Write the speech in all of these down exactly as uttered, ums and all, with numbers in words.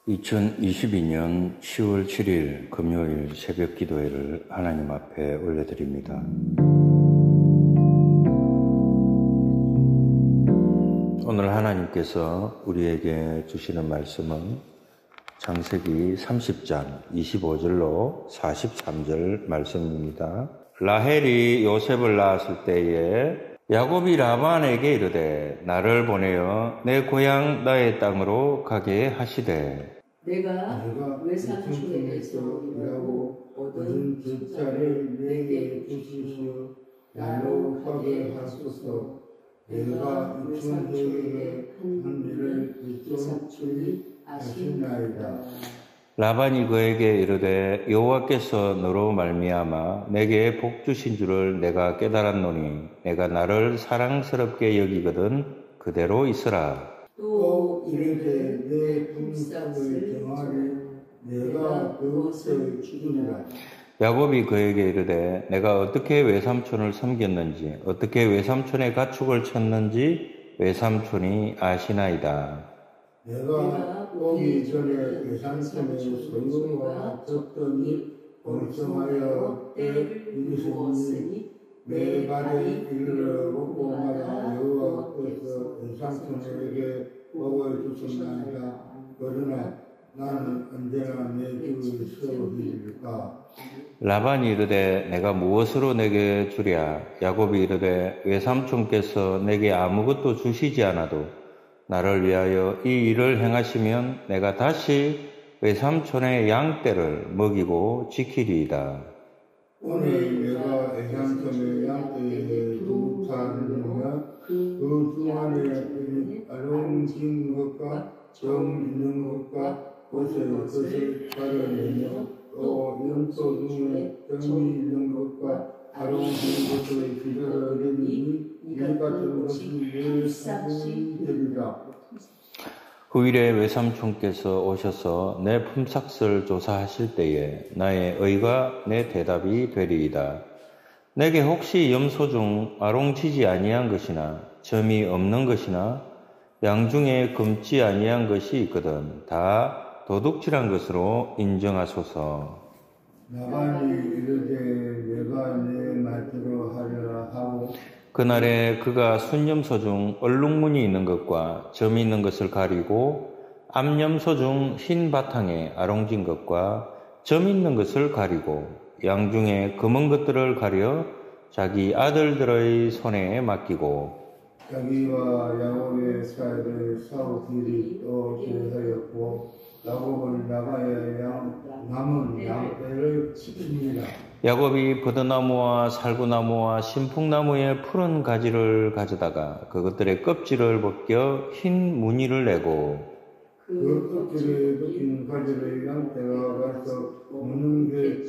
이천이십이 년 시월 칠일 금요일 새벽 기도회를 하나님 앞에 올려드립니다. 오늘 하나님께서 우리에게 주시는 말씀은 창세기 삼십 장 이십오 절로 사십삼 절 말씀입니다. 라헬이 요셉을 낳았을 때에 야곱이 라반에게 이르되 나를 보내어 내 고향 나의 땅으로 가게 하시되 내가 외삼촌에게서 일하고 얻은 숫자를 내게 주시시오. 나로 가게 하소서. 내가 이촌에게 한 일을 이촌이 아시나이다. 라반이 그에게 이르되 여호와께서 너로 말미암아 내게 복 주신 줄을 내가 깨달았노니 내가 나를 사랑스럽게 여기거든 그대로 있으라. 또 이르되 내 품삯을 정하리. 내가 그것을 주리라. 야곱이 그에게 이르되 내가 어떻게 외삼촌을 섬겼는지 어떻게 외삼촌의 가축을 쳤는지 외삼촌이 아시나이다. 내가 오기 전에 외삼촌의 소유가 적더니 번성하여 때를 이루었으니 내 발에 이르러 목마다 여호와께서 외삼촌에게 복을 주셨나이다. 그러나 나는 언제나 내 주를 세우리까. 라반이 이르되 내가 무엇으로 내게 주랴. 야곱이 이르되 외삼촌께서 내게 아무것도 주시지 않아도 나를 위하여 이 일을 행하시면 내가 다시 외삼촌의 양떼를 먹이고 지키리이다. 오늘 내가 외삼촌의 양떼에 두 살을 넣으면 그 두 안에 아름진 것과 정 있는 것과 것을 것을 가려내며 또 연소 중에 정이 있는 것과 아름진 것을 기다려내니 이 같은 것이 내 사분이 되리라. 후일에 외삼촌께서 오셔서 내 품삯을 조사하실 때에 나의 의가 내 대답이 되리이다. 내게 혹시 염소 중 아롱지지 아니한 것이나 점이 없는 것이나 양 중에 금지 아니한 것이 있거든 다 도둑질한 것으로 인정하소서. 라반이 이르되 내가 내 말대로 하리라 하고 그날에 그가 순염소 중 얼룩무늬 있는 것과 점이 있는 것을 가리고 암염소 중 흰 바탕에 아롱진 것과 점 있는 것을 가리고 양 중에 검은 것들을 가려 자기 아들들의 손에 맡기고 자기와 야곱의 사이를 싸우기를 또 기대하였고 야곱은 라반의 양 남은 양떼를 칩니다. 야곱이 버드나무와 살구나무와 신풍나무의 푸른 가지를 가져다가 그것들의 껍질을 벗겨 흰 무늬를 내고 그 껍질에 벗긴 가지를 양떼가 가서 먹는 게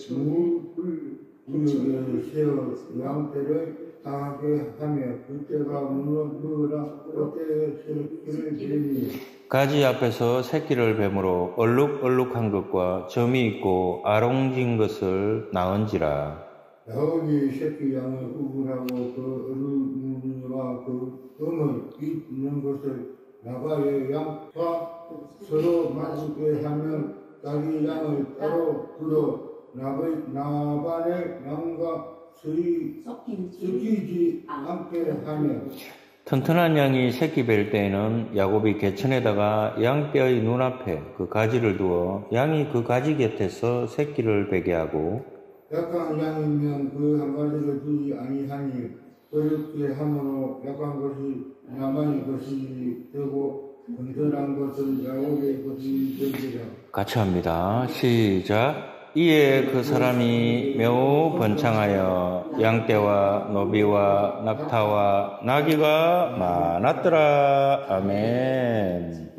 무구역에 세워 양떼를 당하게 하며 그때가 무너뜨라 그때에 새끼를 기르니 가지 앞에서 새끼를 뱀으로 얼룩얼룩한 것과 점이 있고 아롱진 것을 낳은지라. 야곱이 새끼 양을 구분하고 그 얼룩무늬와 그 검을 있는 것을 라반의 양과 서로 맞추게 하면 자기 양을 따로 불러 라반의 양과 서이 섞이지 않게 하며 튼튼한 양이 새끼 뵐 때에는 야곱이 개천에다가 양떼의 눈앞에 그 가지를 두어 양이 그 가지 곁에서 새끼를 베게 하고 약한 양이면 그 한 가지를 두지 아니하니 그렇게 함으로 약한 것이 라반의 것이 되고 튼튼한 것은 야곱의 것이 되리라. 같이 합니다. 시작. 이에 그 사람이 매우 번창하여 양떼와 노비와 낙타와 나귀가 많았더라. 아멘.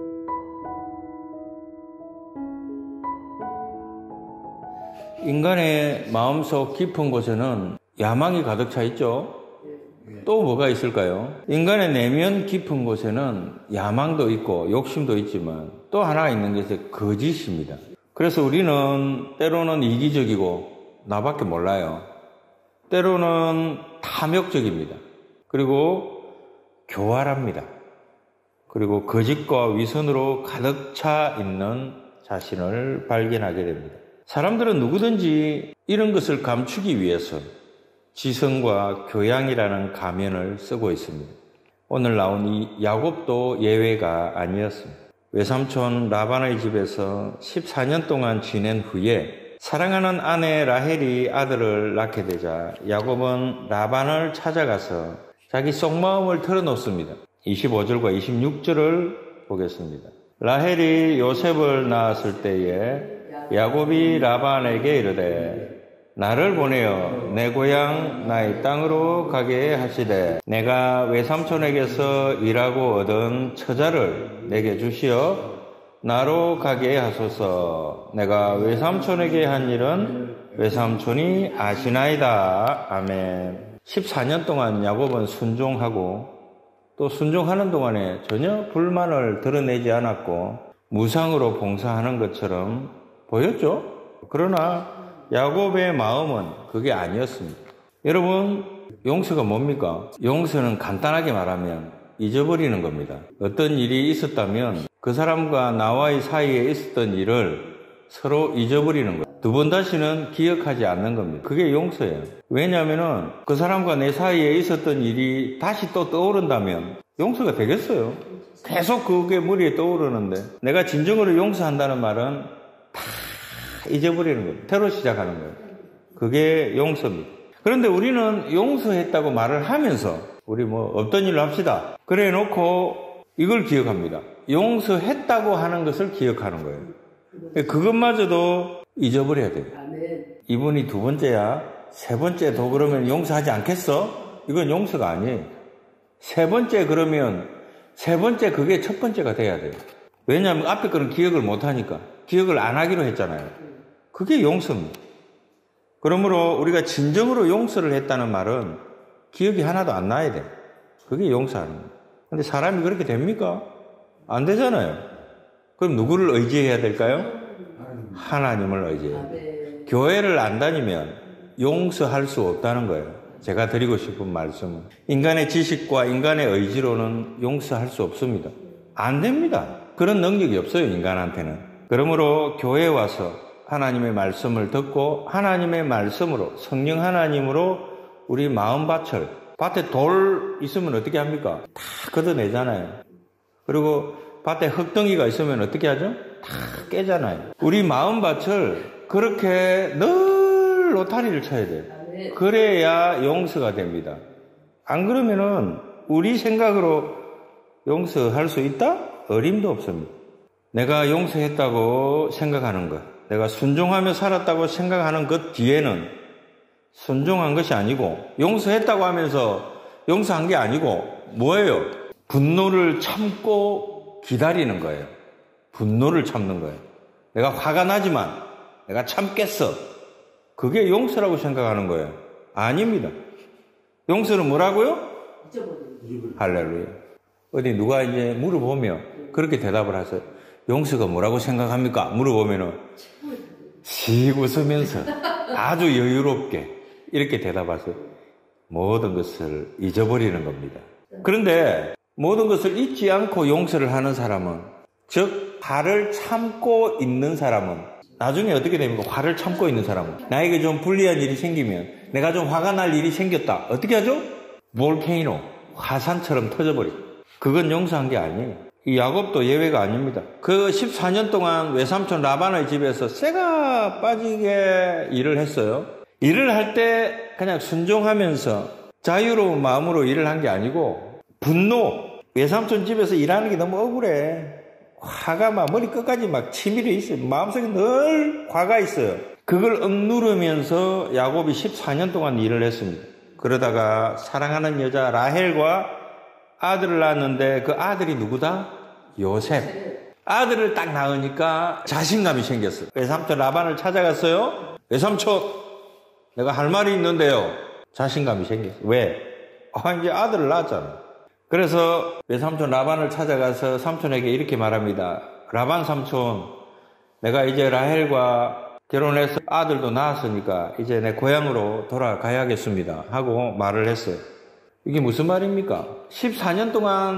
인간의 마음속 깊은 곳에는 야망이 가득 차 있죠. 또 뭐가 있을까요? 인간의 내면 깊은 곳에는 야망도 있고 욕심도 있지만 또 하나 있는 것이 거짓입니다. 그래서 우리는 때로는 이기적이고 나밖에 몰라요. 때로는 탐욕적입니다. 그리고 교활합니다. 그리고 거짓과 위선으로 가득 차 있는 자신을 발견하게 됩니다. 사람들은 누구든지 이런 것을 감추기 위해서 지성과 교양이라는 가면을 쓰고 있습니다. 오늘 나온 이 야곱도 예외가 아니었습니다. 외삼촌 라반의 집에서 십사 년 동안 지낸 후에 사랑하는 아내 라헬이 아들을 낳게 되자 야곱은 라반을 찾아가서 자기 속마음을 털어놓습니다. 이십오 절과 이십육 절을 보겠습니다. 라헬이 요셉을 낳았을 때에 야곱이 라반에게 이르되 나를 보내어 내 고향 나의 땅으로 가게 하시되 내가 외삼촌에게서 일하고 얻은 처자를 내게 주시어 나로 가게 하소서. 내가 외삼촌에게 한 일은 외삼촌이 아시나이다. 아멘. 십사 년 동안 야곱은 순종하고 또 순종하는 동안에 전혀 불만을 드러내지 않았고 무상으로 봉사하는 것처럼 보였죠. 그러나 야곱의 마음은 그게 아니었습니다. 여러분, 용서가 뭡니까? 용서는 간단하게 말하면 잊어버리는 겁니다. 어떤 일이 있었다면 그 사람과 나와의 사이에 있었던 일을 서로 잊어버리는 거예요. 두 번 다시는 기억하지 않는 겁니다. 그게 용서예요. 왜냐하면 그 사람과 내 사이에 있었던 일이 다시 또 떠오른다면 용서가 되겠어요. 계속 그게 머리에 떠오르는데 내가 진정으로 용서한다는 말은 다 잊어버리는 거예요. 새로 시작하는 거예요. 그게 용서입니다. 그런데 우리는 용서했다고 말을 하면서 우리 뭐 없던 일을 합시다. 그래 놓고 이걸 기억합니다. 용서했다고 하는 것을 기억하는 거예요. 그것마저도 잊어버려야 돼요. 이분이 두 번째야, 세 번째도 그러면 용서하지 않겠어? 이건 용서가 아니에요. 세 번째 그러면 세 번째 그게 첫 번째가 돼야 돼요. 왜냐하면 앞에 거는 기억을 못 하니까. 기억을 안 하기로 했잖아요. 그게 용서입니다. 그러므로 우리가 진정으로 용서를 했다는 말은 기억이 하나도 안 나야 돼. 그게 용서하는 거예요. 근데 사람이 그렇게 됩니까? 안 되잖아요. 그럼 누구를 의지해야 될까요? 하나님을 의지해야 돼요. 교회를 안 다니면 용서할 수 없다는 거예요. 제가 드리고 싶은 말씀은 인간의 지식과 인간의 의지로는 용서할 수 없습니다. 안 됩니다. 그런 능력이 없어요, 인간한테는. 그러므로 교회에 와서 하나님의 말씀을 듣고 하나님의 말씀으로, 성령 하나님으로 우리 마음밭을, 밭에 돌 있으면 어떻게 합니까? 다 걷어내잖아요. 그리고 밭에 흙덩이가 있으면 어떻게 하죠? 다 깨잖아요. 우리 마음밭을 그렇게 늘 로타리를 쳐야 돼요. 그래야 용서가 됩니다. 안 그러면은 우리 생각으로 용서할 수 있다? 어림도 없습니다. 내가 용서했다고 생각하는 것, 내가 순종하며 살았다고 생각하는 것 뒤에는 순종한 것이 아니고 용서했다고 하면서 용서한 게 아니고 뭐예요? 분노를 참고 기다리는 거예요. 분노를 참는 거예요. 내가 화가 나지만 내가 참겠어. 그게 용서라고 생각하는 거예요. 아닙니다. 용서는 뭐라고요? 할렐루야. 어디 누가 이제 물어보면 그렇게 대답을 하세요. 용서가 뭐라고 생각합니까? 물어보면은 씩 웃으면서 아주 여유롭게 이렇게 대답하세요. 모든 것을 잊어버리는 겁니다. 그런데 모든 것을 잊지 않고 용서를 하는 사람은, 즉 화를 참고 있는 사람은 나중에 어떻게 됩니까? 화를 참고 있는 사람은 나에게 좀 불리한 일이 생기면, 내가 좀 화가 날 일이 생겼다. 어떻게 하죠? 볼케이노, 화산처럼 터져버리고. 그건 용서한 게 아니에요. 이 야곱도 예외가 아닙니다. 그 십사 년 동안 외삼촌 라반의 집에서 쇠가 빠지게 일을 했어요. 일을 할 때 그냥 순종하면서 자유로운 마음으로 일을 한 게 아니고 분노, 외삼촌 집에서 일하는 게 너무 억울해. 화가 막 머리 끝까지 막 치밀어 있어요. 마음속에 늘 화가 있어요. 그걸 억누르면서 야곱이 십사 년 동안 일을 했습니다. 그러다가 사랑하는 여자 라헬과 아들을 낳았는데 그 아들이 누구다? 요셉. 아들을 딱 낳으니까 자신감이 생겼어요. 외삼촌 라반을 찾아갔어요. 외삼촌, 내가 할 말이 있는데요. 자신감이 생겼어요. 왜? 아, 이제 아들을 낳았잖아. 그래서 외삼촌 라반을 찾아가서 삼촌에게 이렇게 말합니다. 라반 삼촌, 내가 이제 라헬과 결혼해서 아들도 낳았으니까 이제 내 고향으로 돌아가야겠습니다. 하고 말을 했어요. 이게 무슨 말입니까? 십사 년 동안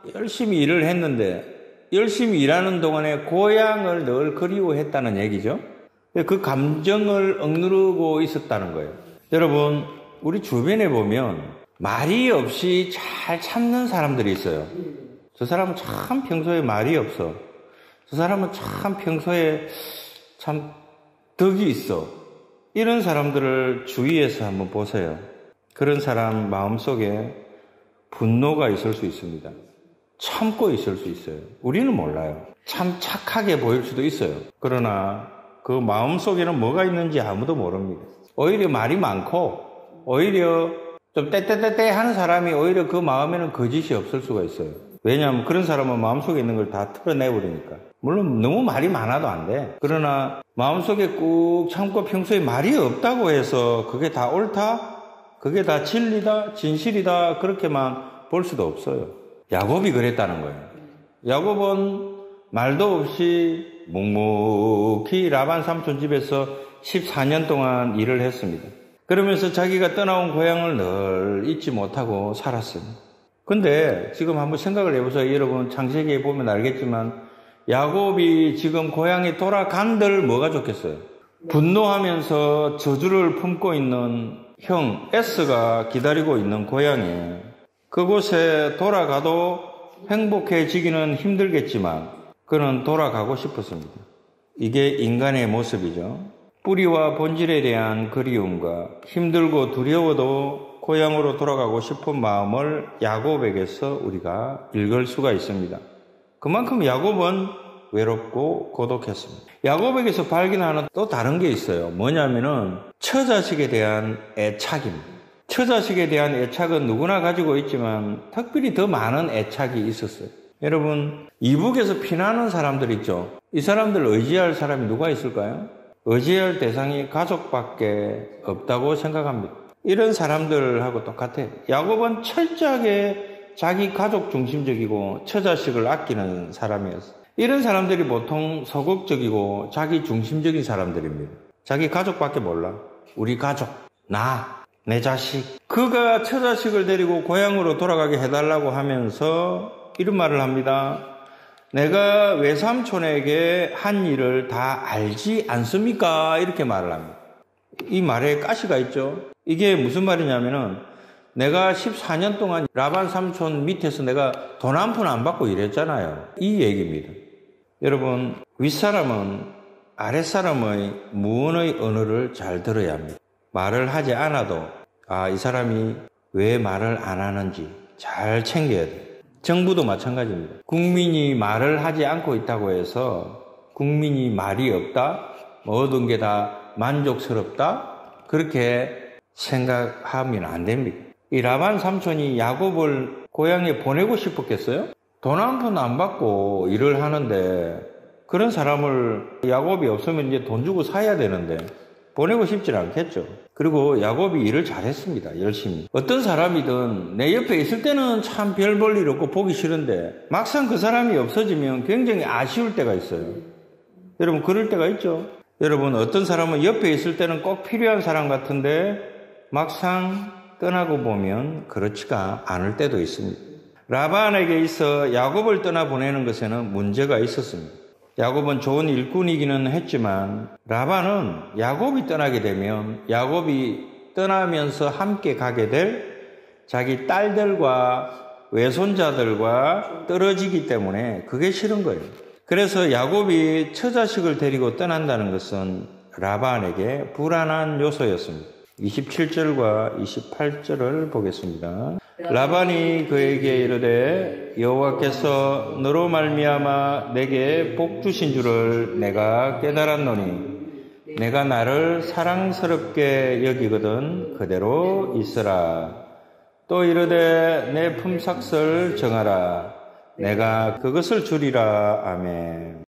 열심히 일을 했는데 열심히 일하는 동안에 고향을 늘 그리워했다는 얘기죠. 그 감정을 억누르고 있었다는 거예요. 여러분, 우리 주변에 보면 말이 없이 잘 참는 사람들이 있어요. 저 사람은 참 평소에 말이 없어. 저 사람은 참 평소에 참 덕이 있어. 이런 사람들을 주위에서 한번 보세요. 그런 사람 마음속에 분노가 있을 수 있습니다. 참고 있을 수 있어요. 우리는 몰라요. 참 착하게 보일 수도 있어요. 그러나 그 마음속에는 뭐가 있는지 아무도 모릅니다. 오히려 말이 많고 오히려 좀 떼떼떼떼 하는 사람이 오히려 그 마음에는 거짓이 없을 수가 있어요. 왜냐하면 그런 사람은 마음속에 있는 걸 다 털어내버리니까. 물론 너무 말이 많아도 안 돼. 그러나 마음속에 꾹 참고 평소에 말이 없다고 해서 그게 다 옳다? 그게 다 진리다? 진실이다? 그렇게만 볼 수도 없어요. 야곱이 그랬다는 거예요. 야곱은 말도 없이 묵묵히 라반 삼촌 집에서 십사 년 동안 일을 했습니다. 그러면서 자기가 떠나온 고향을 늘 잊지 못하고 살았어요. 근데 지금 한번 생각을 해보세요. 여러분 창세기에 보면 알겠지만 야곱이 지금 고향에 돌아간들 뭐가 좋겠어요? 분노하면서 저주를 품고 있는 형 에스가 기다리고 있는 고향에 그곳에 돌아가도 행복해지기는 힘들겠지만 그는 돌아가고 싶었습니다. 이게 인간의 모습이죠. 뿌리와 본질에 대한 그리움과 힘들고 두려워도 고향으로 돌아가고 싶은 마음을 야곱에게서 우리가 읽을 수가 있습니다. 그만큼 야곱은 외롭고 고독했습니다. 야곱에게서 발견하는 또 다른 게 있어요. 뭐냐면은 처자식에 대한 애착입니다. 처자식에 대한 애착은 누구나 가지고 있지만 특별히 더 많은 애착이 있었어요. 여러분, 이북에서 피난하는 사람들 있죠. 이 사람들 의지할 사람이 누가 있을까요? 의지할 대상이 가족밖에 없다고 생각합니다. 이런 사람들하고 똑같아요. 야곱은 철저하게 자기 가족 중심적이고 처자식을 아끼는 사람이었어요. 이런 사람들이 보통 소극적이고 자기 중심적인 사람들입니다. 자기 가족밖에 몰라. 우리 가족, 나, 내 자식. 그가 처자식을 데리고 고향으로 돌아가게 해달라고 하면서 이런 말을 합니다. 내가 외삼촌에게 한 일을 다 알지 않습니까? 이렇게 말을 합니다. 이 말에 가시가 있죠. 이게 무슨 말이냐면은 내가 십사 년 동안 라반 삼촌 밑에서 내가 돈 한 푼 안 받고 일했잖아요. 이 얘기입니다. 여러분, 윗사람은 아랫사람의 무언의 언어를 잘 들어야 합니다. 말을 하지 않아도 아, 이 사람이 왜 말을 안 하는지 잘 챙겨야 돼요. 정부도 마찬가지입니다. 국민이 말을 하지 않고 있다고 해서 국민이 말이 없다? 모든 게 다 만족스럽다? 그렇게 생각하면 안 됩니다. 이 라반 삼촌이 야곱을 고향에 보내고 싶었겠어요? 돈 한 푼 안 받고 일을 하는데 그런 사람을 야곱이 없으면 이제 돈 주고 사야 되는데 보내고 싶지 않겠죠. 그리고 야곱이 일을 잘했습니다. 열심히. 어떤 사람이든 내 옆에 있을 때는 참 별 볼 일 없고 보기 싫은데 막상 그 사람이 없어지면 굉장히 아쉬울 때가 있어요. 여러분 그럴 때가 있죠. 여러분 어떤 사람은 옆에 있을 때는 꼭 필요한 사람 같은데 막상 떠나고 보면 그렇지가 않을 때도 있습니다. 라반에게 있어 야곱을 떠나보내는 것에는 문제가 있었습니다. 야곱은 좋은 일꾼이기는 했지만 라반은 야곱이 떠나게 되면 야곱이 떠나면서 함께 가게 될 자기 딸들과 외손자들과 떨어지기 때문에 그게 싫은 거예요. 그래서 야곱이 처자식을 데리고 떠난다는 것은 라반에게 불안한 요소였습니다. 이십칠 절과 이십팔 절을 보겠습니다. 라반이 그에게 이르되 여호와께서 너로 말미암아 내게 복 주신 줄을 내가 깨달았노니 내가 나를 사랑스럽게 여기거든 그대로 있으라. 또 이르되 내 품삯을 정하라. 내가 그것을 주리라. 아멘.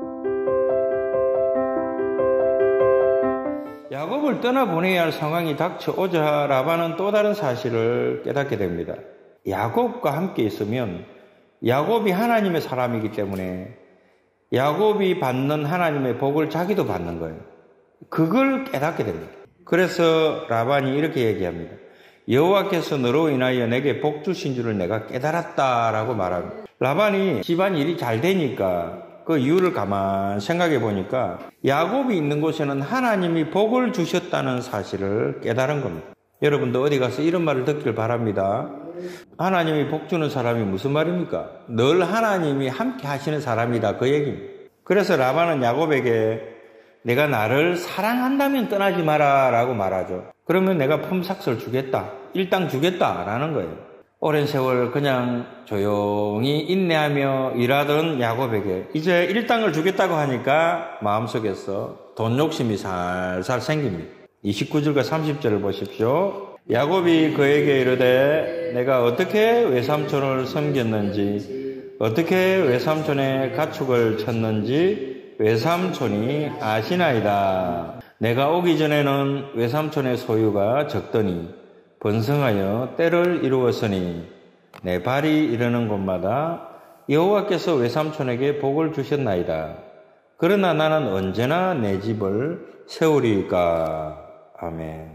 야곱을 떠나보내야 할 상황이 닥쳐오자 라반은 또 다른 사실을 깨닫게 됩니다. 야곱과 함께 있으면 야곱이 하나님의 사람이기 때문에 야곱이 받는 하나님의 복을 자기도 받는 거예요. 그걸 깨닫게 됩니다. 그래서 라반이 이렇게 얘기합니다. 여호와께서 너로 인하여 내게 복 주신 줄을 내가 깨달았다라고 말합니다. 라반이 집안 일이 잘 되니까 그 이유를 가만 생각해 보니까 야곱이 있는 곳에는 하나님이 복을 주셨다는 사실을 깨달은 겁니다. 여러분도 어디 가서 이런 말을 듣길 바랍니다. 하나님이 복 주는 사람이 무슨 말입니까? 늘 하나님이 함께 하시는 사람이다, 그 얘기입니다. 그래서 라반은 야곱에게 내가 나를 사랑한다면 떠나지 마라 라고 말하죠. 그러면 내가 품삯을 주겠다, 일당 주겠다 라는 거예요. 오랜 세월 그냥 조용히 인내하며 일하던 야곱에게 이제 일당을 주겠다고 하니까 마음속에서 돈 욕심이 살살 생깁니다. 이십구 절과 삼십 절을 보십시오. 야곱이 그에게 이르되 내가 어떻게 외삼촌을 섬겼는지 어떻게 외삼촌의 가축을 쳤는지 외삼촌이 아시나이다. 내가 오기 전에는 외삼촌의 소유가 적더니 번성하여 때를 이루었으니 내 발이 이르는 곳마다 여호와께서 외삼촌에게 복을 주셨나이다. 그러나 나는 언제나 내 집을 세우리까. 아멘.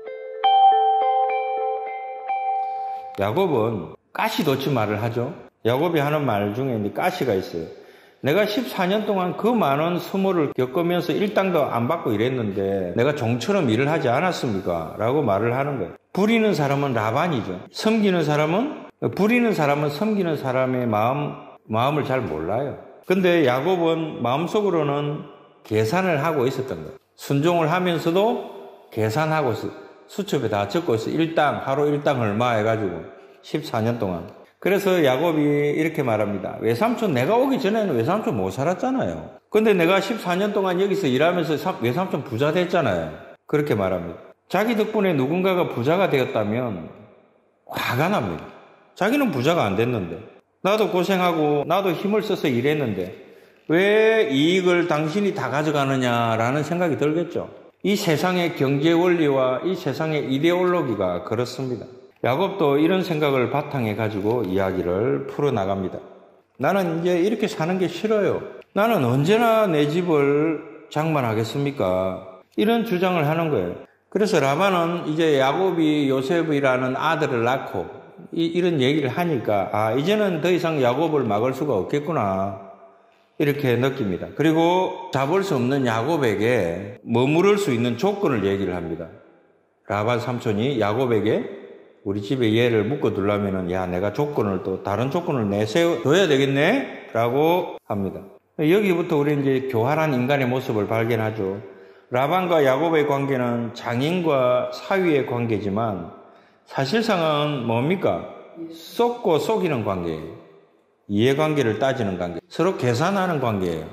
야곱은 가시도치 말을 하죠. 야곱이 하는 말 중에 가시가 있어요. 내가 십사 년 동안 그 많은 수모를 겪으면서 일당도 안 받고 일했는데 내가 종처럼 일을 하지 않았습니까? 라고 말을 하는 거예요. 부리는 사람은 라반이죠. 섬기는 사람은, 부리는 사람은 섬기는 사람의 마음, 마음을 잘 몰라요. 근데 야곱은 마음속으로는 계산을 하고 있었던 거예요. 순종을 하면서도 계산하고 수첩에 다 적고 있어요. 일당, 하루 일당 얼마 해가지고 십사 년 동안. 그래서 야곱이 이렇게 말합니다. 외삼촌, 내가 오기 전에는 외삼촌 못 살았잖아요. 근데 내가 십사 년 동안 여기서 일하면서 외삼촌 부자 됐잖아요. 그렇게 말합니다. 자기 덕분에 누군가가 부자가 되었다면 화가 납니다. 자기는 부자가 안 됐는데, 나도 고생하고 나도 힘을 써서 일했는데 왜 이익을 당신이 다 가져가느냐라는 생각이 들겠죠. 이 세상의 경제 원리와 이 세상의 이데올로기가 그렇습니다. 야곱도 이런 생각을 바탕에 가지고 이야기를 풀어나갑니다. 나는 이제 이렇게 사는 게 싫어요. 나는 언제나 내 집을 장만하겠습니까? 이런 주장을 하는 거예요. 그래서 라반은 이제 야곱이 요셉이라는 아들을 낳고 이, 이런 얘기를 하니까 아, 이제는 더 이상 야곱을 막을 수가 없겠구나 이렇게 느낍니다. 그리고 잡을 수 없는 야곱에게 머무를 수 있는 조건을 얘기를 합니다. 라반 삼촌이 야곱에게 우리 집에 얘를 묶어두려면은, 야, 내가 조건을 또 다른 조건을 내세워줘야 되겠네? 라고 합니다. 여기부터 우리 이제 교활한 인간의 모습을 발견하죠. 라반과 야곱의 관계는 장인과 사위의 관계지만 사실상은 뭡니까? 쏟고 속이는 관계예요. 이해관계를 따지는 관계. 서로 계산하는 관계예요.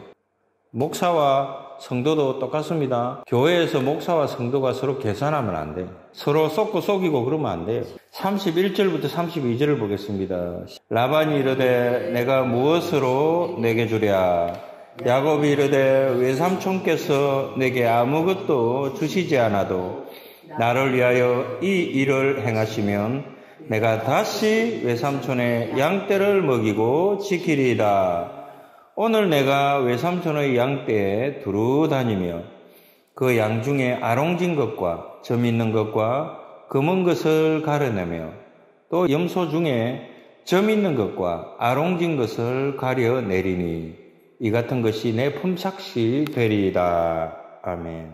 목사와 성도도 똑같습니다. 교회에서 목사와 성도가 서로 계산하면 안 돼요. 서로 쏟고 속이고 그러면 안 돼요. 삼십일 절부터 삼십이 절을 보겠습니다. 라반이 이르되 내가 무엇으로 내게 주랴? 야곱이 이르되 외삼촌께서 내게 아무것도 주시지 않아도 나를 위하여 이 일을 행하시면 내가 다시 외삼촌의 양떼를 먹이고 지키리이다. 오늘 내가 외삼촌의 양떼에 두루 다니며 그 양 중에 아롱진 것과 점 있는 것과 검은 것을 가려내며 또 염소 중에 점 있는 것과 아롱진 것을 가려내리니 이 같은 것이 내 품삯이 되리이다. 아멘.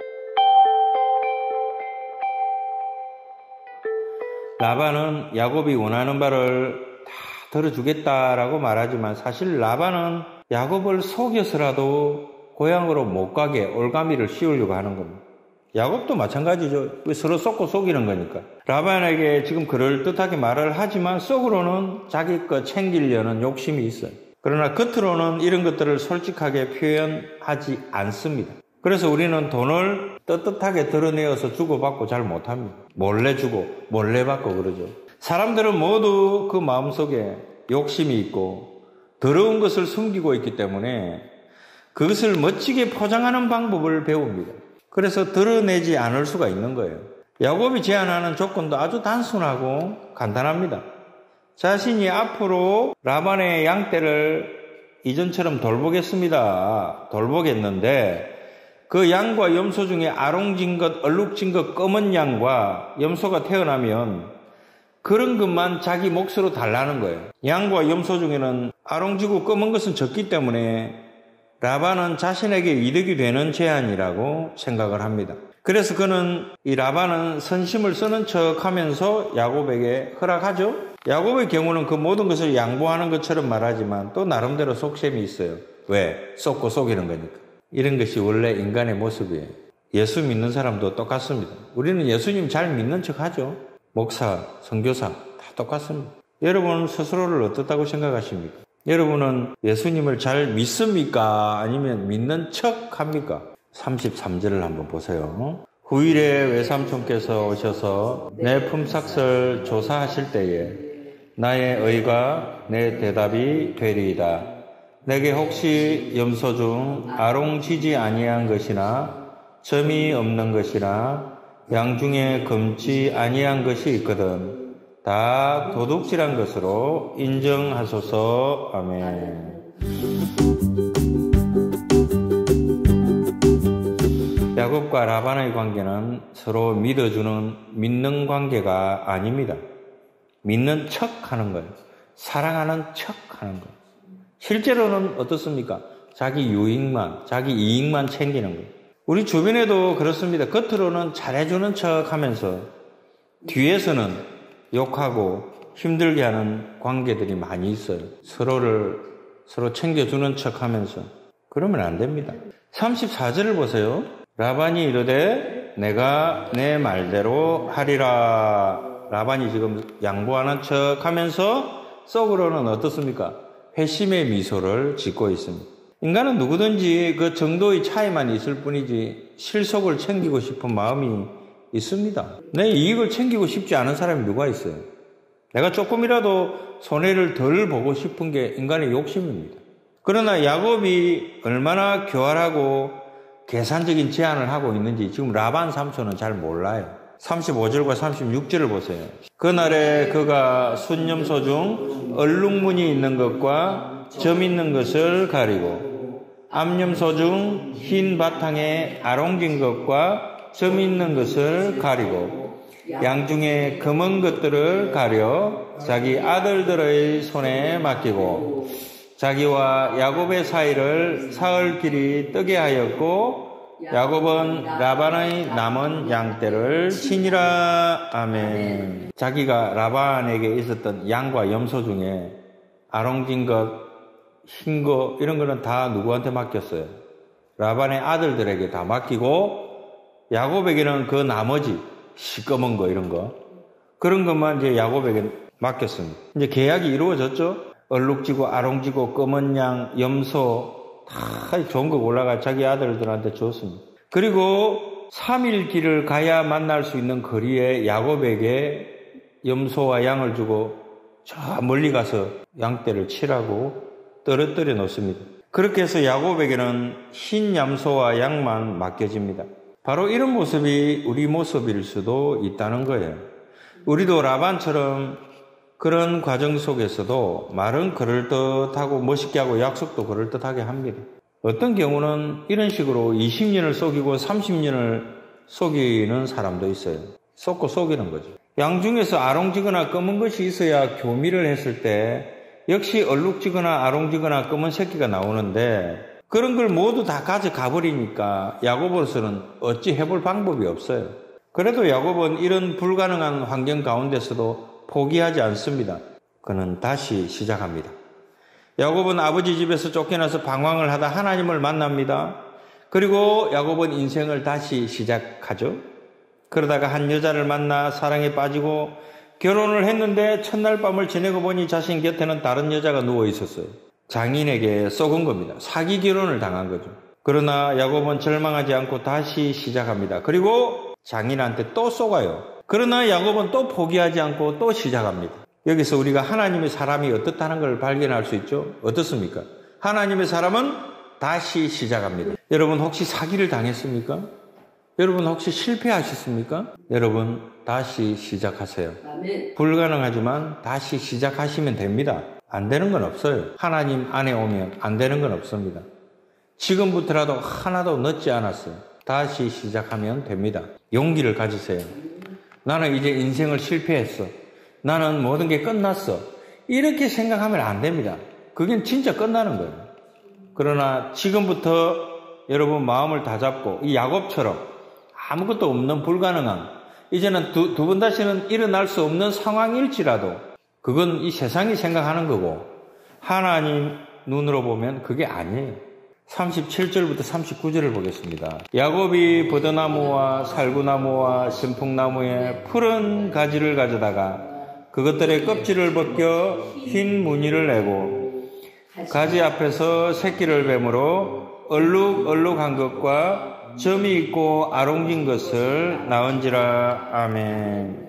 라반은 야곱이 원하는 바를 다 들어주겠다라고 말하지만 사실 라반은 야곱을 속여서라도 고향으로 못 가게 올가미를 씌우려고 하는 겁니다. 야곱도 마찬가지죠. 서로 속고 속이는 거니까. 라반에게 지금 그럴듯하게 말을 하지만 속으로는 자기 것 챙기려는 욕심이 있어요. 그러나 겉으로는 이런 것들을 솔직하게 표현하지 않습니다. 그래서 우리는 돈을 떳떳하게 드러내어서 주고받고 잘 못합니다. 몰래 주고 몰래 받고 그러죠. 사람들은 모두 그 마음속에 욕심이 있고 더러운 것을 숨기고 있기 때문에 그것을 멋지게 포장하는 방법을 배웁니다. 그래서 드러내지 않을 수가 있는 거예요. 야곱이 제안하는 조건도 아주 단순하고 간단합니다. 자신이 앞으로 라반의 양떼를 이전처럼 돌보겠습니다. 돌보겠는데 그 양과 염소 중에 아롱진 것, 얼룩진 것, 검은 양과 염소가 태어나면 그런 것만 자기 몫으로 달라는 거예요. 양과 염소 중에는 아롱지고 검은 것은 적기 때문에 라반은 자신에게 이득이 되는 제한이라고 생각을 합니다. 그래서 그는 이 라반은 선심을 쓰는 척하면서 야곱에게 허락하죠. 야곱의 경우는 그 모든 것을 양보하는 것처럼 말하지만 또 나름대로 속셈이 있어요. 왜? 속고 속이는 거니까. 이런 것이 원래 인간의 모습이에요. 예수 믿는 사람도 똑같습니다. 우리는 예수님 잘 믿는 척하죠. 목사, 선교사 다 똑같습니다. 여러분은 스스로를 어떻다고 생각하십니까? 여러분은 예수님을 잘 믿습니까? 아니면 믿는 척합니까? 삼십삼 절을 한번 보세요. 후일에 외삼촌께서 오셔서 내 품삯을 조사하실 때에 나의 의가 내 대답이 되리이다. 내게 혹시 염소 중 아롱지지 아니한 것이나 점이 없는 것이나 양 중에 검지 아니한 것이 있거든 다 도둑질한 것으로 인정하소서. 아멘. 야곱과 라반의 관계는 서로 믿어주는 믿는 관계가 아닙니다. 믿는 척하는 거예요. 사랑하는 척하는 거예요. 실제로는 어떻습니까? 자기 유익만, 자기 이익만 챙기는 거예요. 우리 주변에도 그렇습니다. 겉으로는 잘해주는 척하면서 뒤에서는 욕하고 힘들게 하는 관계들이 많이 있어요. 서로를 서로 챙겨주는 척하면서. 그러면 안 됩니다. 삼십사 절을 보세요. 라반이 이르되 내가 내 말대로 하리라. 라반이 지금 양보하는 척하면서 속으로는 어떻습니까? 회심의 미소를 짓고 있습니다. 인간은 누구든지 그 정도의 차이만 있을 뿐이지 실속을 챙기고 싶은 마음이 있습니다. 내 이익을 챙기고 싶지 않은 사람이 누가 있어요? 내가 조금이라도 손해를 덜 보고 싶은 게 인간의 욕심입니다. 그러나 야곱이 얼마나 교활하고 계산적인 제안을 하고 있는지 지금 라반 삼촌은 잘 몰라요. 삼십오 절과 삼십육 절을 보세요. 그날에 그가 순염소 중 얼룩무늬 있는 것과 점 있는 것을 가리고 암염소 중 흰 바탕에 아롱진 것과 점 있는 것을 가리고 양 중에 검은 것들을 가려 자기 아들들의 손에 맡기고 자기와 야곱의 사이를 사흘 길이 뜨게 하였고 야곱은 라반의 남은 양떼를 치니라. 아멘. 자기가 라반에게 있었던 양과 염소 중에 아롱진 것, 흰 거 이런 거는 다 누구한테 맡겼어요? 라반의 아들들에게 다 맡기고 야곱에게는 그 나머지 시꺼먼 거 이런 거 그런 것만 이제 야곱에게 맡겼습니다. 이제 계약이 이루어졌죠. 얼룩지고 아롱지고 검은 양, 염소 다 좋은 거 올라가 자기 아들들한테 줬습니다. 그리고 삼 일 길을 가야 만날 수 있는 거리에 야곱에게 염소와 양을 주고 저 멀리 가서 양떼를 치라고 떨어뜨려 놓습니다. 그렇게 해서 야곱에게는 흰 염소와 양만 맡겨집니다. 바로 이런 모습이 우리 모습일 수도 있다는 거예요. 우리도 라반처럼 그런 과정 속에서도 말은 그럴듯하고 멋있게 하고 약속도 그럴듯하게 합니다. 어떤 경우는 이런 식으로 이십 년을 속이고 삼십 년을 속이는 사람도 있어요. 속고 속이는 거죠. 양 중에서 아롱지거나 검은 것이 있어야 교미를 했을 때 역시 얼룩지거나 아롱지거나 검은 새끼가 나오는데 그런 걸 모두 다 가져가 버리니까 야곱으로서는 어찌 해볼 방법이 없어요. 그래도 야곱은 이런 불가능한 환경 가운데서도 포기하지 않습니다. 그는 다시 시작합니다. 야곱은 아버지 집에서 쫓겨나서 방황을 하다 하나님을 만납니다. 그리고 야곱은 인생을 다시 시작하죠. 그러다가 한 여자를 만나 사랑에 빠지고 결혼을 했는데 첫날 밤을 지내고 보니 자신 곁에는 다른 여자가 누워 있었어요. 장인에게 속은 겁니다. 사기 결혼을 당한 거죠. 그러나 야곱은 절망하지 않고 다시 시작합니다. 그리고 장인한테 또 쏘가요. 그러나 야곱은 또 포기하지 않고 또 시작합니다. 여기서 우리가 하나님의 사람이 어떻다는 걸 발견할 수 있죠. 어떻습니까? 하나님의 사람은 다시 시작합니다. 여러분 혹시 사기를 당했습니까? 여러분 혹시 실패하셨습니까? 여러분 다시 시작하세요. 불가능하지만 다시 시작하시면 됩니다. 안 되는 건 없어요. 하나님 안에 오면 안 되는 건 없습니다. 지금부터라도 하나도 늦지 않았어요. 다시 시작하면 됩니다. 용기를 가지세요. 나는 이제 인생을 실패했어. 나는 모든 게 끝났어. 이렇게 생각하면 안 됩니다. 그게 진짜 끝나는 거예요. 그러나 지금부터 여러분 마음을 다잡고 이 야곱처럼 아무것도 없는 불가능한, 이제는 두, 두 번 다시는 일어날 수 없는 상황일지라도 그건 이 세상이 생각하는 거고 하나님 눈으로 보면 그게 아니에요. 삼십칠 절부터 삼십구 절을 보겠습니다. 야곱이 버드나무와 살구나무와 신풍나무의 푸른 가지를 가져다가 그것들의 껍질을 벗겨 흰 무늬를 내고 가지 앞에서 새끼를 뱀으로 얼룩얼룩한 것과 점이 있고 아롱진 것을 낳은지라. 아멘.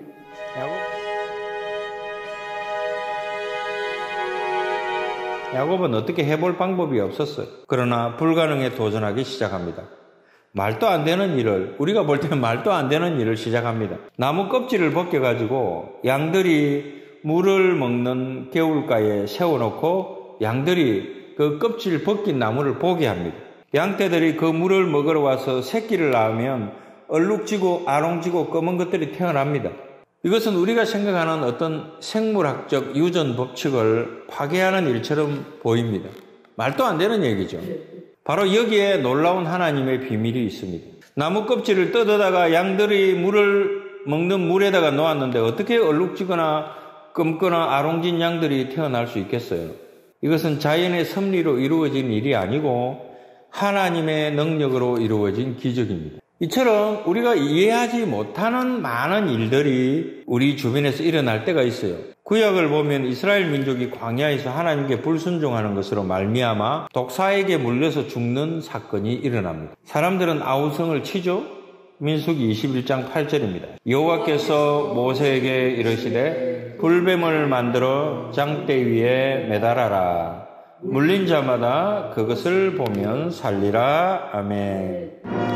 야곱은 어떻게 해볼 방법이 없었어요. 그러나 불가능에 도전하기 시작합니다. 말도 안 되는 일을, 우리가 볼 때는 말도 안 되는 일을 시작합니다. 나무 껍질을 벗겨가지고 양들이 물을 먹는 개울가에 세워놓고 양들이 그 껍질 벗긴 나무를 보게 합니다. 양떼들이 그 물을 먹으러 와서 새끼를 낳으면 얼룩지고 아롱지고 검은 것들이 태어납니다. 이것은 우리가 생각하는 어떤 생물학적 유전 법칙을 파괴하는 일처럼 보입니다. 말도 안 되는 얘기죠. 바로 여기에 놀라운 하나님의 비밀이 있습니다. 나무 껍질을 뜯어다가 양들이 물을 먹는 물에다가 놓았는데 어떻게 얼룩지거나 검거나 아롱진 양들이 태어날 수 있겠어요? 이것은 자연의 섭리로 이루어진 일이 아니고 하나님의 능력으로 이루어진 기적입니다. 이처럼 우리가 이해하지 못하는 많은 일들이 우리 주변에서 일어날 때가 있어요. 구약을 보면 이스라엘 민족이 광야에서 하나님께 불순종하는 것으로 말미암아 독사에게 물려서 죽는 사건이 일어납니다. 사람들은 아우성을 치죠. 민수기 이십일 장 팔 절입니다. 여호와께서 모세에게 이르시되 불뱀을 만들어 장대 위에 매달아라. 물린 자마다 그것을 보면 살리라. 아멘.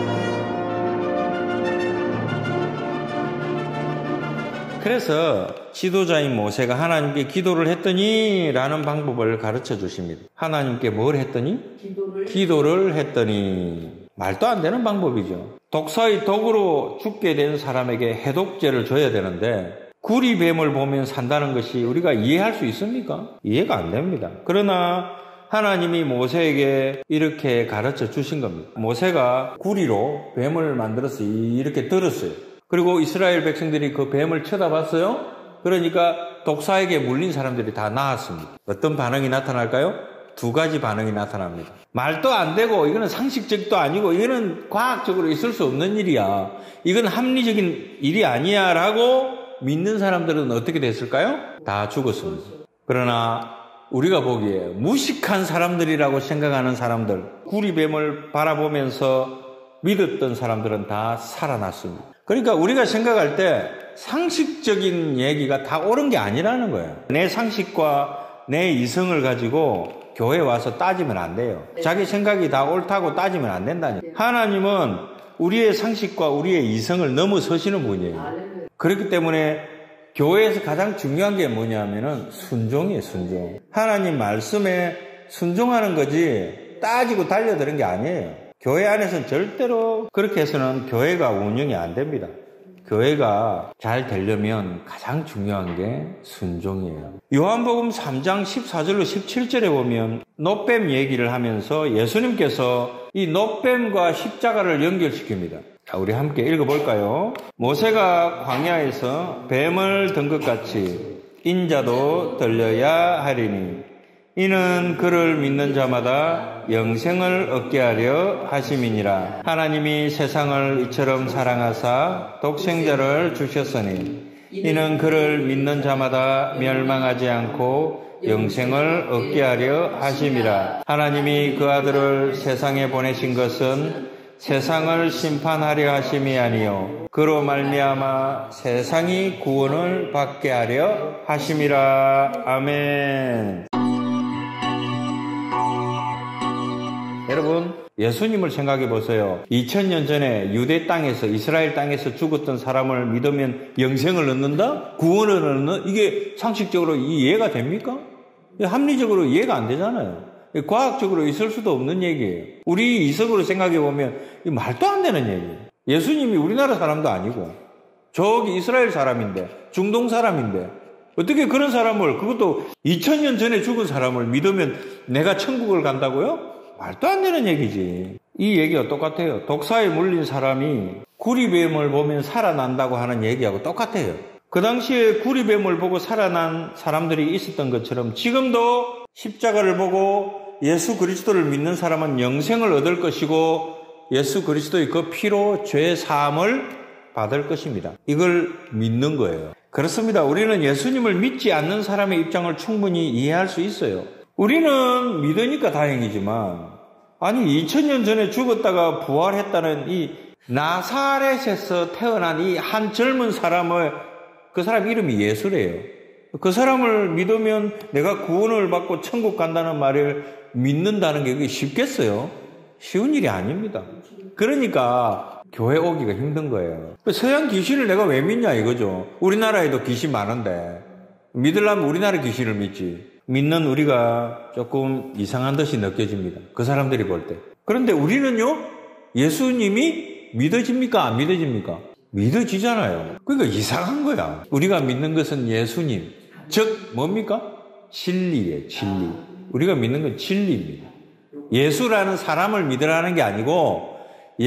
그래서 지도자인 모세가 하나님께 기도를 했더니 라는 방법을 가르쳐 주십니다. 하나님께 뭘 했더니? 기도를, 기도를 했더니. 말도 안 되는 방법이죠. 독사의 독으로 죽게 된 사람에게 해독제를 줘야 되는데 구리뱀을 보면 산다는 것이 우리가 이해할 수 있습니까? 이해가 안 됩니다. 그러나 하나님이 모세에게 이렇게 가르쳐 주신 겁니다. 모세가 구리로 뱀을 만들어서 이렇게 들었어요. 그리고 이스라엘 백성들이 그 뱀을 쳐다봤어요. 그러니까 독사에게 물린 사람들이 다 나았습니다. 어떤 반응이 나타날까요? 두 가지 반응이 나타납니다. 말도 안 되고 이거는 상식적도 아니고 이거는 과학적으로 있을 수 없는 일이야. 이건 합리적인 일이 아니야 라고 믿는 사람들은 어떻게 됐을까요? 다 죽었습니다. 그러나 우리가 보기에 무식한 사람들이라고 생각하는 사람들, 구리뱀을 바라보면서 믿었던 사람들은 다 살아났습니다. 그러니까 우리가 생각할 때 상식적인 얘기가 다 옳은 게 아니라는 거예요. 내 상식과 내 이성을 가지고 교회에 와서 따지면 안 돼요. 자기 생각이 다 옳다고 따지면 안 된다니까. 하나님은 우리의 상식과 우리의 이성을 넘어서시는 분이에요. 그렇기 때문에 교회에서 가장 중요한 게 뭐냐면은 순종이에요, 순종. 하나님 말씀에 순종하는 거지 따지고 달려드는 게 아니에요. 교회 안에서는 절대로 그렇게 해서는 교회가 운영이 안 됩니다. 교회가 잘 되려면 가장 중요한 게 순종이에요. 요한복음 삼 장 십사 절로 십칠 절에 보면 놋뱀 얘기를 하면서 예수님께서 이 놋뱀과 십자가를 연결시킵니다. 자, 우리 함께 읽어볼까요? 모세가 광야에서 뱀을 든 것 같이 인자도 들려야 하리니 이는 그를 믿는 자마다 영생을 얻게 하려 하심이니라. 하나님이 세상을 이처럼 사랑하사 독생자를 주셨으니 이는 그를 믿는 자마다 멸망하지 않고 영생을 얻게 하려 하심이라. 하나님이 그 아들을 세상에 보내신 것은 세상을 심판하려 하심이 아니요 그로 말미암아 세상이 구원을 받게 하려 하심이라. 아멘. 여러분, 예수님을 생각해 보세요. 이천 년 전에 유대 땅에서, 이스라엘 땅에서 죽었던 사람을 믿으면 영생을 얻는다? 구원을 얻는? 이게 상식적으로 이해가 됩니까? 합리적으로 이해가 안 되잖아요. 과학적으로 있을 수도 없는 얘기예요. 우리 이성으로 생각해 보면 말도 안 되는 얘기예요. 예수님이 우리나라 사람도 아니고 저기 이스라엘 사람인데, 중동 사람인데 어떻게 그런 사람을, 그것도 이천 년 전에 죽은 사람을 믿으면 내가 천국을 간다고요? 말도 안 되는 얘기지. 이 얘기가 똑같아요. 독사에 물린 사람이 구리뱀을 보면 살아난다고 하는 얘기하고 똑같아요. 그 당시에 구리뱀을 보고 살아난 사람들이 있었던 것처럼 지금도 십자가를 보고 예수 그리스도를 믿는 사람은 영생을 얻을 것이고 예수 그리스도의 그 피로 죄 사함을 받을 것입니다. 이걸 믿는 거예요. 그렇습니다. 우리는 예수님을 믿지 않는 사람의 입장을 충분히 이해할 수 있어요. 우리는 믿으니까 다행이지만, 아니 이천 년 전에 죽었다가 부활했다는 이 나사렛에서 태어난 이 한 젊은 사람을, 그 사람 이름이 예수래요. 그 사람을 믿으면 내가 구원을 받고 천국 간다는 말을 믿는다는 게 그게 쉽겠어요? 쉬운 일이 아닙니다. 그러니까 교회 오기가 힘든 거예요. 서양 귀신을 내가 왜 믿냐 이거죠. 우리나라에도 귀신 많은데 믿으려면 우리나라 귀신을 믿지. 믿는 우리가 조금 이상한 듯이 느껴집니다. 그 사람들이 볼 때. 그런데 우리는요, 예수님이 믿어집니까? 안 믿어집니까? 믿어지잖아요. 그러니까 이상한 거야. 우리가 믿는 것은 예수님, 즉 뭡니까? 진리예요. 진리. 우리가 믿는 건 진리입니다. 예수라는 사람을 믿으라는 게 아니고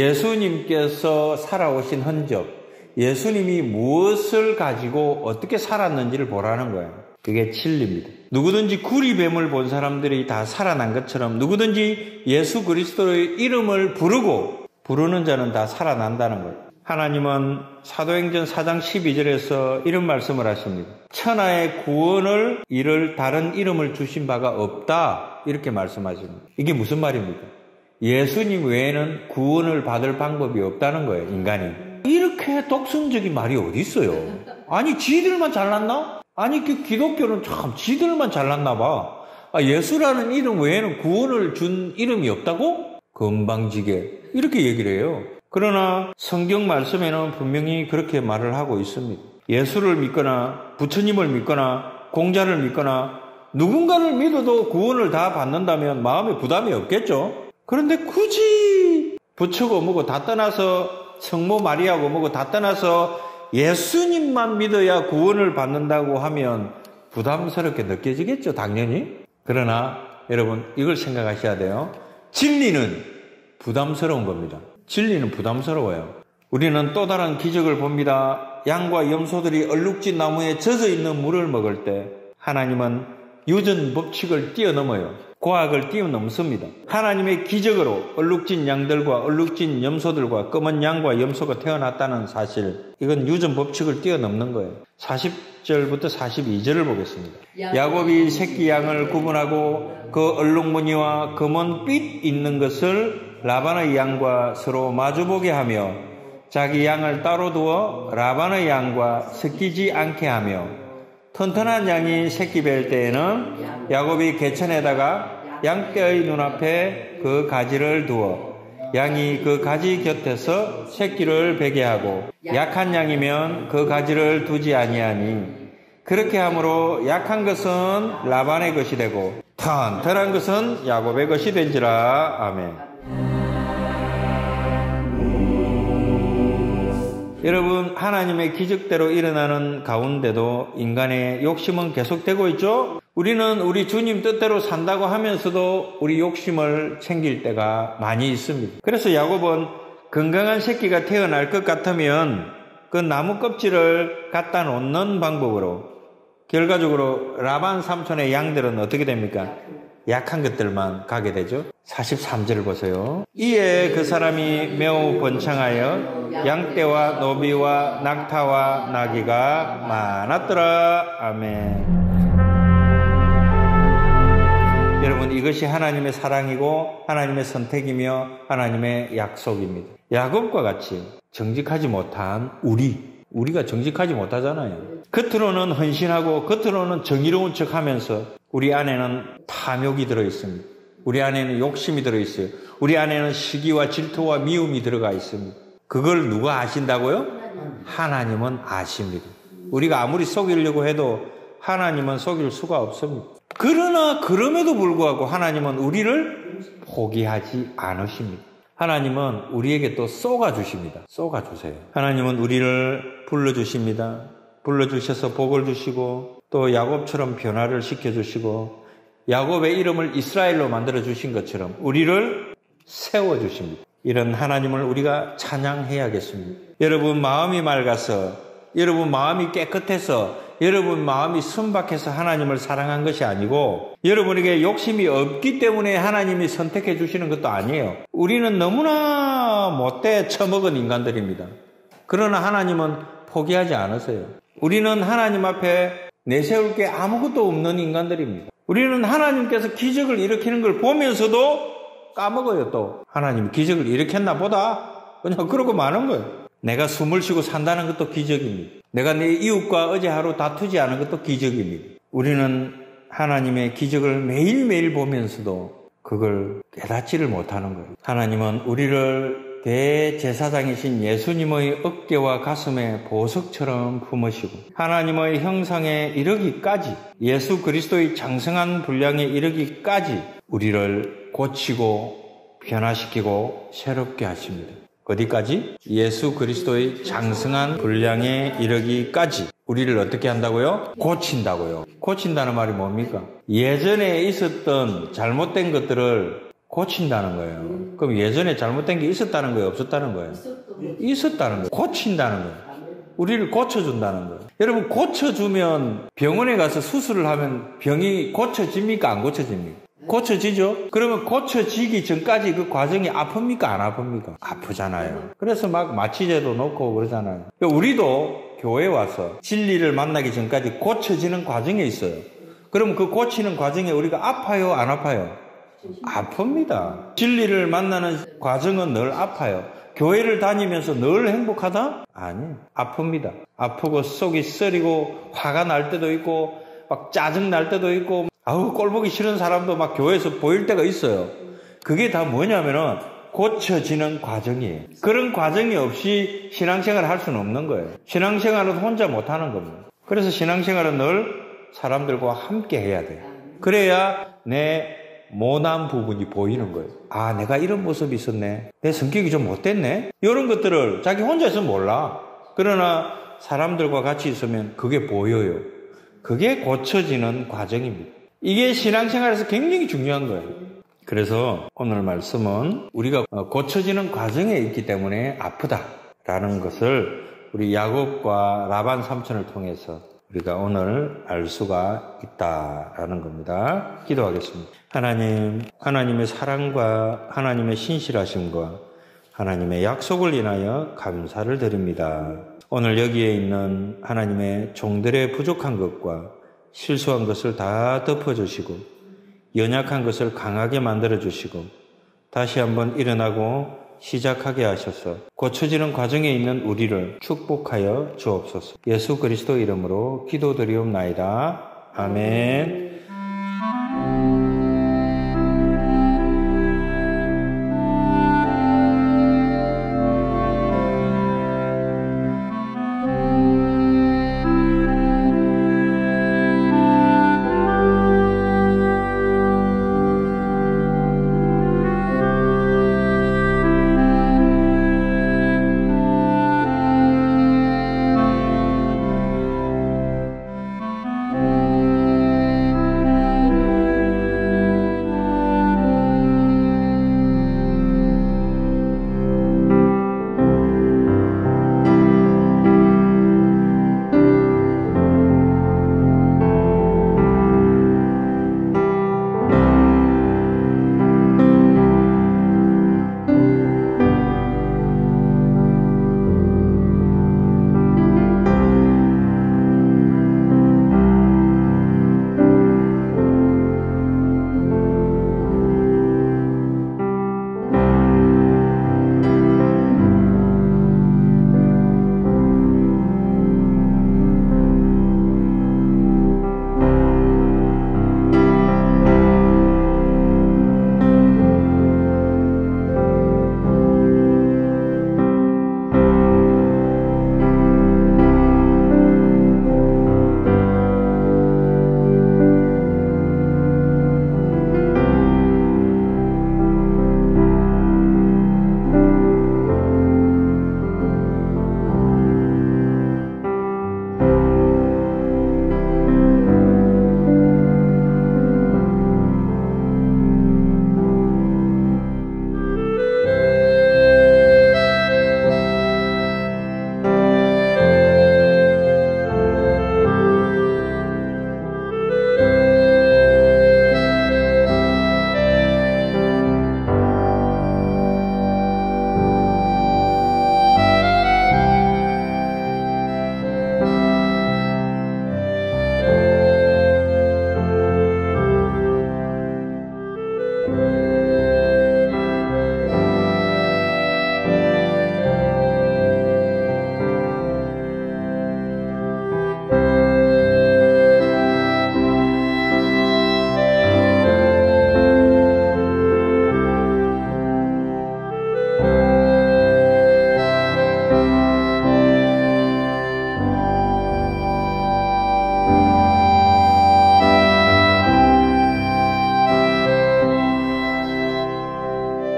예수님께서 살아오신 흔적, 예수님이 무엇을 가지고 어떻게 살았는지를 보라는 거예요. 그게 진리입니다. 누구든지 구리뱀을 본 사람들이 다 살아난 것처럼 누구든지 예수 그리스도의 이름을 부르고 부르는 자는 다 살아난다는 거예요. 하나님은 사도행전 사 장 십이 절에서 이런 말씀을 하십니다. 천하의 구원을 이를 다른 이름을 주신 바가 없다, 이렇게 말씀하십니다. 이게 무슨 말입니까? 예수님 외에는 구원을 받을 방법이 없다는 거예요, 인간이. 이렇게 독선적인 말이 어디 있어요? 아니 지들만 잘났나? 아니 그 기독교는 참 지들만 잘났나 봐. 아, 예수라는 이름 외에는 구원을 준 이름이 없다고? 건방지게 이렇게 얘기를 해요. 그러나 성경 말씀에는 분명히 그렇게 말을 하고 있습니다. 예수를 믿거나 부처님을 믿거나 공자를 믿거나 누군가를 믿어도 구원을 다 받는다면 마음에 부담이 없겠죠. 그런데 굳이 부처고 뭐고 다 떠나서 성모 마리아고 뭐고 다 떠나서 예수님만 믿어야 구원을 받는다고 하면 부담스럽게 느껴지겠죠, 당연히. 그러나 여러분 이걸 생각하셔야 돼요. 진리는 부담스러운 겁니다. 진리는 부담스러워요. 우리는 또 다른 기적을 봅니다. 양과 염소들이 얼룩진 나무에 젖어 있는 물을 먹을 때 하나님은 유전 법칙을 뛰어넘어요. 과학을 뛰어넘습니다. 하나님의 기적으로 얼룩진 양들과 얼룩진 염소들과 검은 양과 염소가 태어났다는 사실, 이건 유전 법칙을 뛰어넘는 거예요. 사십 절부터 사십이 절을 보겠습니다. 야곱이 새끼 양을 구분하고 그 얼룩무늬와 검은 빛 있는 것을 라반의 양과 서로 마주보게 하며 자기 양을 따로 두어 라반의 양과 섞이지 않게 하며 튼튼한 양이 새끼 뵐 때에는 야곱이 개천에다가 양떼의 눈앞에 그 가지를 두어 양이 그 가지 곁에서 새끼를 베게 하고 약한 양이면 그 가지를 두지 아니하니 그렇게 함으로 약한 것은 라반의 것이 되고 튼튼한 것은 야곱의 것이 된지라. 아멘. 여러분, 하나님의 기적대로 일어나는 가운데도 인간의 욕심은 계속되고 있죠? 우리는 우리 주님 뜻대로 산다고 하면서도 우리 욕심을 챙길 때가 많이 있습니다. 그래서 야곱은 건강한 새끼가 태어날 것 같으면 그 나무 껍질을 갖다 놓는 방법으로, 결과적으로 라반 삼촌의 양들은 어떻게 됩니까? 약한 것들만 가게 되죠. 사십삼 절을 보세요. 이에 그 사람이 매우 번창하여 양떼와 노비와 낙타와 나귀가 많았더라. 아멘. 여러분, 이것이 하나님의 사랑이고 하나님의 선택이며 하나님의 약속입니다. 야곱과 같이 정직하지 못한 우리, 우리가 정직하지 못하잖아요. 겉으로는 헌신하고 겉으로는 정의로운 척하면서 우리 안에는 탐욕이 들어있습니다. 우리 안에는 욕심이 들어있어요. 우리 안에는 시기와 질투와 미움이 들어가 있습니다. 그걸 누가 아신다고요? 하나님은 아십니다. 우리가 아무리 속이려고 해도 하나님은 속일 수가 없습니다. 그러나 그럼에도 불구하고 하나님은 우리를 포기하지 않으십니다. 하나님은 우리에게 또 쏘아주십니다. 쏘아주세요. 하나님은 우리를 불러주십니다. 불러주셔서 복을 주시고 또 야곱처럼 변화를 시켜주시고 야곱의 이름을 이스라엘로 만들어주신 것처럼 우리를 세워주십니다. 이런 하나님을 우리가 찬양해야겠습니다. 여러분 마음이 맑아서, 여러분 마음이 깨끗해서, 여러분 마음이 순박해서 하나님을 사랑한 것이 아니고 여러분에게 욕심이 없기 때문에 하나님이 선택해 주시는 것도 아니에요. 우리는 너무나 못돼 처먹은 인간들입니다. 그러나 하나님은 포기하지 않으세요. 우리는 하나님 앞에 내세울 게 아무것도 없는 인간들입니다. 우리는 하나님께서 기적을 일으키는 걸 보면서도 까먹어요. 또 하나님이 기적을 일으켰나 보다 그냥 그러고 마는 거예요. 내가 숨을 쉬고 산다는 것도 기적입니다. 내가 내 이웃과 어제 하루 다투지 않은 것도 기적입니다. 우리는 하나님의 기적을 매일매일 보면서도 그걸 깨닫지를 못하는 거예요. 하나님은 우리를 대제사장이신 예수님의 어깨와 가슴에 보석처럼 품으시고 하나님의 형상에 이르기까지, 예수 그리스도의 장성한 분량에 이르기까지 우리를 고치고 변화시키고 새롭게 하십니다. 어디까지? 예수 그리스도의 장성한 분량에 이르기까지 우리를 어떻게 한다고요? 고친다고요. 고친다는 말이 뭡니까? 예전에 있었던 잘못된 것들을 고친다는 거예요. 그럼 예전에 잘못된 게 있었다는 거예요? 없었다는 거예요? 있었다는 거예요. 고친다는 거예요. 우리를 고쳐준다는 거예요. 여러분 고쳐주면 병원에 가서 수술을 하면 병이 고쳐집니까? 안 고쳐집니까? 고쳐지죠? 그러면 고쳐지기 전까지 그 과정이 아픕니까? 안 아픕니까? 아프잖아요. 그래서 막 마취제도 놓고 그러잖아요. 우리도 교회에 와서 진리를 만나기 전까지 고쳐지는 과정에 있어요. 그럼 그 고치는 과정에 우리가 아파요? 안 아파요? 아픕니다. 진리를 만나는 과정은 늘 아파요. 교회를 다니면서 늘 행복하다? 아니에요. 아픕니다. 아프고 속이 쓰리고 화가 날 때도 있고 막 짜증 날 때도 있고 아우 꼴보기 싫은 사람도 막 교회에서 보일 때가 있어요. 그게 다 뭐냐면은 고쳐지는 과정이에요. 그런 과정이 없이 신앙생활을 할 수는 없는 거예요. 신앙생활은 혼자 못하는 겁니다. 그래서 신앙생활은 늘 사람들과 함께 해야 돼요. 그래야 내 모난 부분이 보이는 거예요. 아, 내가 이런 모습이 있었네. 내 성격이 좀 못됐네. 이런 것들을 자기 혼자 있으면 몰라. 그러나 사람들과 같이 있으면 그게 보여요. 그게 고쳐지는 과정입니다. 이게 신앙생활에서 굉장히 중요한 거예요. 그래서 오늘 말씀은 우리가 고쳐지는 과정에 있기 때문에 아프다라는 것을 우리 야곱과 라반 삼촌을 통해서 우리가 오늘 알 수가 있다라는 겁니다. 기도하겠습니다. 하나님, 하나님의 사랑과 하나님의 신실하심과 하나님의 약속을 인하여 감사를 드립니다. 오늘 여기에 있는 하나님의 종들의 부족한 것과 실수한 것을 다 덮어주시고 연약한 것을 강하게 만들어주시고 다시 한번 일어나고 시작하게 하셔서 고쳐지는 과정에 있는 우리를 축복하여 주옵소서. 예수 그리스도 이름으로 기도드리옵나이다. 아멘.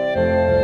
아멘.